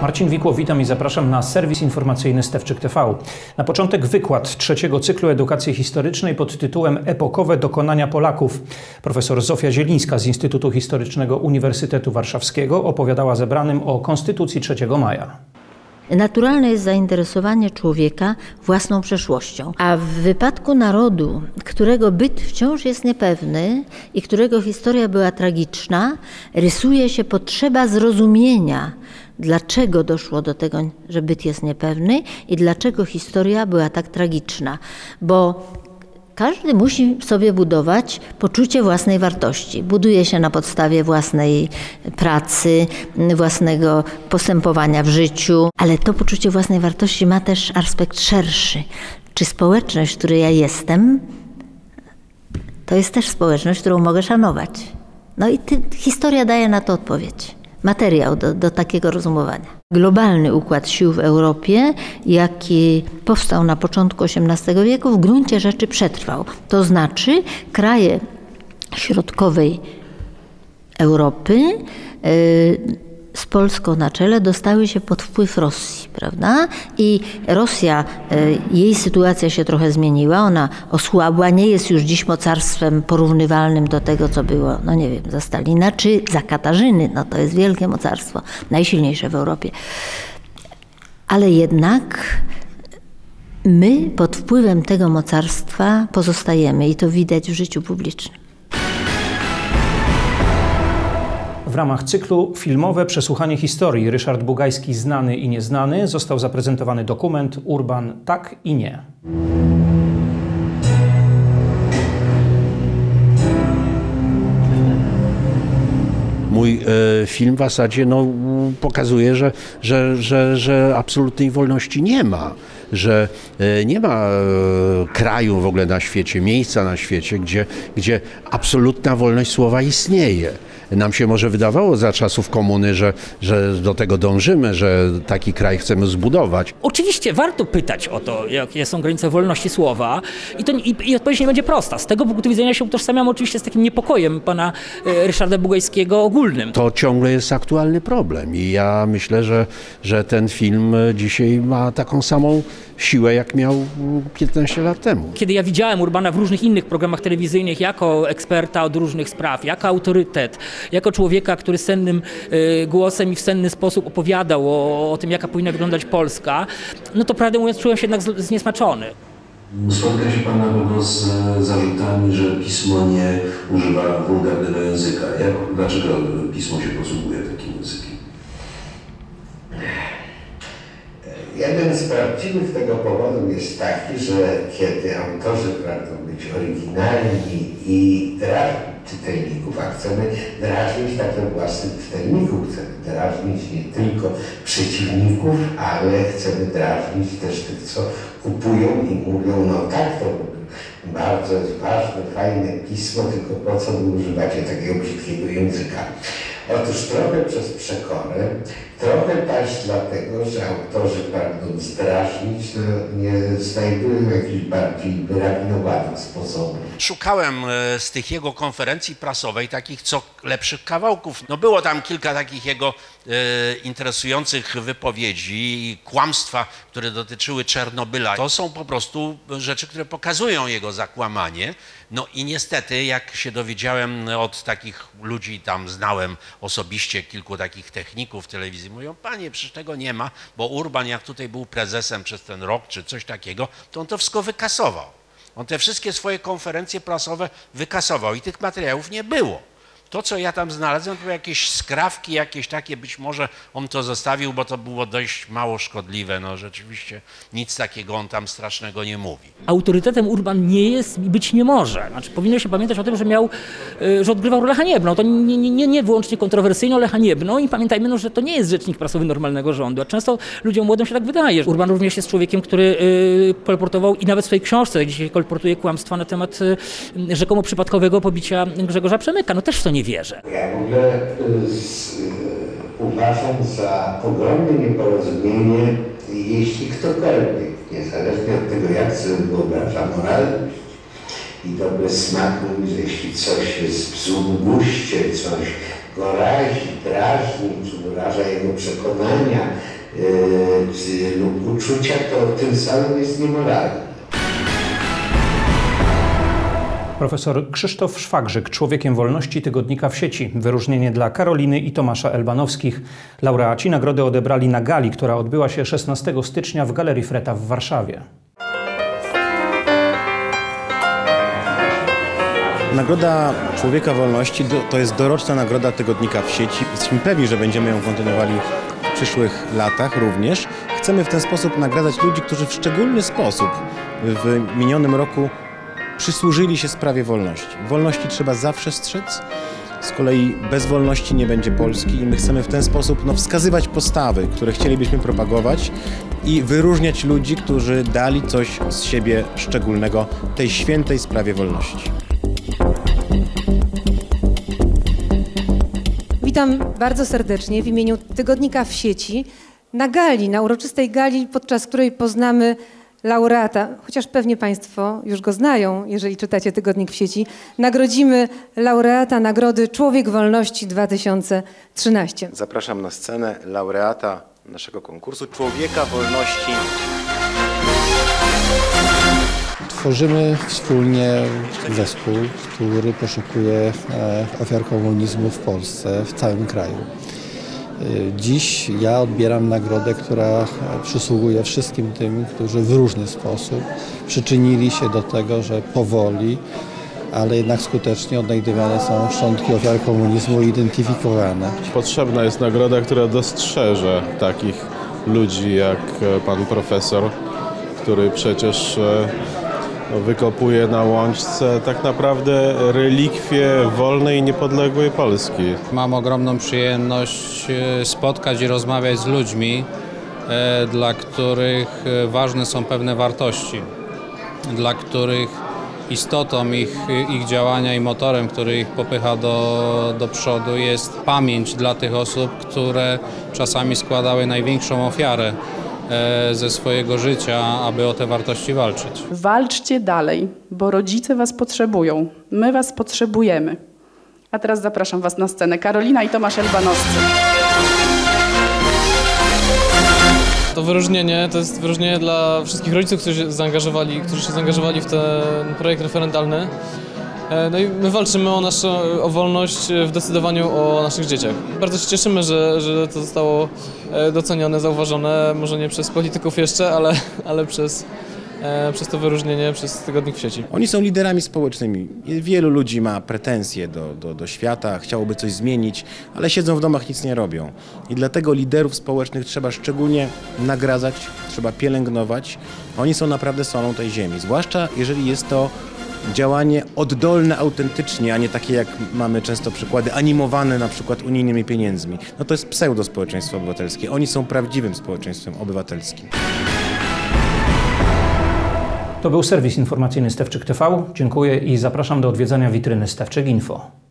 Marcin Wikło, witam i zapraszam na serwis informacyjny Stefczyk TV. Na początek wykład trzeciego cyklu edukacji historycznej pod tytułem Epokowe dokonania Polaków. Profesor Zofia Zielińska z Instytutu Historycznego Uniwersytetu Warszawskiego opowiadała zebranym o Konstytucji 3 maja. Naturalne jest zainteresowanie człowieka własną przeszłością, a w wypadku narodu, którego byt wciąż jest niepewny i którego historia była tragiczna, rysuje się potrzeba zrozumienia, dlaczego doszło do tego, że byt jest niepewny i dlaczego historia była tak tragiczna, bo każdy musi sobie budować poczucie własnej wartości. Buduje się na podstawie własnej pracy, własnego postępowania w życiu, ale to poczucie własnej wartości ma też aspekt szerszy. Czy społeczność, w której ja jestem, to jest też społeczność, którą mogę szanować. No i historia daje na to odpowiedź. Materiał do takiego rozumowania. Globalny układ sił w Europie, jaki powstał na początku XVIII wieku, w gruncie rzeczy przetrwał. To znaczy kraje środkowej Europy z Polską na czele dostały się pod wpływ Rosji, prawda? I Rosja, jej sytuacja się trochę zmieniła, ona osłabła, nie jest już dziś mocarstwem porównywalnym do tego, co było, no nie wiem, za Stalina czy za Katarzyny, no to jest wielkie mocarstwo, najsilniejsze w Europie. Ale jednak my pod wpływem tego mocarstwa pozostajemy i to widać w życiu publicznym. W ramach cyklu Filmowe przesłuchanie historii Ryszard Bugajski Znany i nieznany został zaprezentowany dokument Urban tak i nie. Mój film w zasadzie pokazuje, że absolutnej wolności nie ma. Że nie ma kraju w ogóle na świecie, miejsca na świecie, gdzie absolutna wolność słowa istnieje. Nam się może wydawało za czasów komuny, że do tego dążymy, że taki kraj chcemy zbudować. Oczywiście warto pytać o to, jakie są granice wolności słowa i odpowiedź nie będzie prosta. Z tego punktu widzenia się utożsamiam oczywiście z takim niepokojem pana Ryszarda Bugajskiego ogólnym. To ciągle jest aktualny problem i ja myślę, że ten film dzisiaj ma taką samą siłę, jak miał 15 lat temu. Kiedy ja widziałem Urbana w różnych innych programach telewizyjnych jako eksperta od różnych spraw, jako autorytet, jako człowieka, który sennym głosem i w senny sposób opowiadał o tym, jaka powinna wyglądać Polska, no to prawdę mówiąc czułem się jednak zniesmaczony. Spotka się Pan na pewno z zarzutami, że pismo nie używa wulgarnego języka. Dlaczego pismo się posługuje takim językiem? Jeden z prawdziwych tego powodów jest taki, że kiedy autorzy pragną być oryginalni i drażnić czytelników, a chcemy drażnić także własnych czytelników, chcemy drażnić nie tylko przeciwników, ale chcemy drażnić też tych, co kupują i mówią, no tak, to bardzo jest ważne, fajne pismo, tylko po co wy używacie takiego brzydkiego języka? Otóż trochę przez przekorę, trochę też dlatego, że autorzy pragną zdrażnić, nie znajdują jakichś bardziej wyrafinowanych sposobów. Szukałem z tych jego konferencji prasowej takich co lepszych kawałków. No było tam kilka takich jego interesujących wypowiedzi i kłamstwa, które dotyczyły Czernobyla. To są po prostu rzeczy, które pokazują jego zakłamanie. No i niestety, jak się dowiedziałem od takich ludzi, tam znałem osobiście kilku takich techników telewizji, mówią, panie, przecież tego nie ma, bo Urban jak tutaj był prezesem przez ten rok czy coś takiego, to on to wszystko wykasował. On te wszystkie swoje konferencje prasowe wykasował i tych materiałów nie było. To, co ja tam znalazłem, to były jakieś skrawki, jakieś takie, być może on to zostawił, bo to było dość mało szkodliwe. No rzeczywiście nic takiego on tam strasznego nie mówi. Autorytetem Urban nie jest i być nie może. Znaczy, powinno się pamiętać o tym, że odgrywał rolę haniebną. To nie wyłącznie kontrowersyjną, ale haniebną i pamiętajmy, no, że to nie jest rzecznik prasowy normalnego rządu. A często ludziom młodym się tak wydaje. Urban również jest człowiekiem, który kolportował i nawet w swojej książce dzisiaj kolportuje kłamstwa na temat rzekomo przypadkowego pobicia Grzegorza Przemyka. No też w to nie wierzę. Ja w ogóle uważam za ogromne nieporozumienie, jeśli ktokolwiek, niezależnie od tego, jak sobie wyobraża moralność i dobry smak, mówi, że jeśli coś jest w złym guście, coś go razi, drażni, czy wyraża jego przekonania, lub uczucia, to tym samym jest niemoralne. Profesor Krzysztof Szwagrzyk, Człowiekiem Wolności tygodnika w sieci. Wyróżnienie dla Karoliny i Tomasza Elbanowskich. Laureaci nagrody odebrali na gali, która odbyła się 16 stycznia w Galerii Freta w Warszawie. Nagroda Człowieka Wolności to jest doroczna nagroda tygodnika w sieci. Jesteśmy pewni, że będziemy ją kontynuowali w przyszłych latach również. Chcemy w ten sposób nagradzać ludzi, którzy w szczególny sposób w minionym roku przysłużyli się sprawie wolności. Wolności trzeba zawsze strzec. Z kolei bez wolności nie będzie Polski i my chcemy w ten sposób wskazywać postawy, które chcielibyśmy propagować i wyróżniać ludzi, którzy dali coś z siebie szczególnego tej świętej sprawie wolności. Witam bardzo serdecznie w imieniu tygodnika w sieci na uroczystej gali, podczas której poznamy laureata, chociaż pewnie Państwo już go znają, jeżeli czytacie tygodnik w sieci. Nagrodzimy laureata nagrody Człowiek Wolności 2013. Zapraszam na scenę laureata naszego konkursu Człowieka Wolności. Tworzymy wspólnie zespół, który poszukuje ofiar komunizmu w Polsce, w całym kraju. Dziś ja odbieram nagrodę, która przysługuje wszystkim tym, którzy w różny sposób przyczynili się do tego, że powoli, ale jednak skutecznie odnajdywane są szczątki ofiar komunizmu i identyfikowane. Potrzebna jest nagroda, która dostrzeże takich ludzi jak pan profesor, który przecież wykopuje na Łączce tak naprawdę relikwie wolnej i niepodległej Polski. Mam ogromną przyjemność spotkać i rozmawiać z ludźmi, dla których ważne są pewne wartości, dla których istotą ich działania i motorem, który ich popycha do przodu, jest pamięć dla tych osób, które czasami składały największą ofiarę ze swojego życia, aby o te wartości walczyć. Walczcie dalej, bo rodzice was potrzebują. My was potrzebujemy. A teraz zapraszam was na scenę. Karolina i Tomasz Elbanowscy. To wyróżnienie to jest wyróżnienie dla wszystkich rodziców, którzy się zaangażowali w ten projekt referendalny. No i my walczymy o wolność w decydowaniu o naszych dzieciach. Bardzo się cieszymy, że to zostało docenione, zauważone, może nie przez polityków jeszcze, ale przez to wyróżnienie, przez tygodnik w sieci. Oni są liderami społecznymi. Wielu ludzi ma pretensje do świata, chciałoby coś zmienić, ale siedzą w domach, nic nie robią. I dlatego liderów społecznych trzeba szczególnie nagradzać, trzeba pielęgnować. Oni są naprawdę solą tej ziemi, zwłaszcza jeżeli jest to działanie oddolne autentycznie, a nie takie jak mamy często przykłady, animowane na przykład unijnymi pieniędzmi. No to jest pseudo-społeczeństwo obywatelskie. Oni są prawdziwym społeczeństwem obywatelskim. To był serwis informacyjny Stefczyk TV. Dziękuję i zapraszam do odwiedzania witryny Stefczyk Info.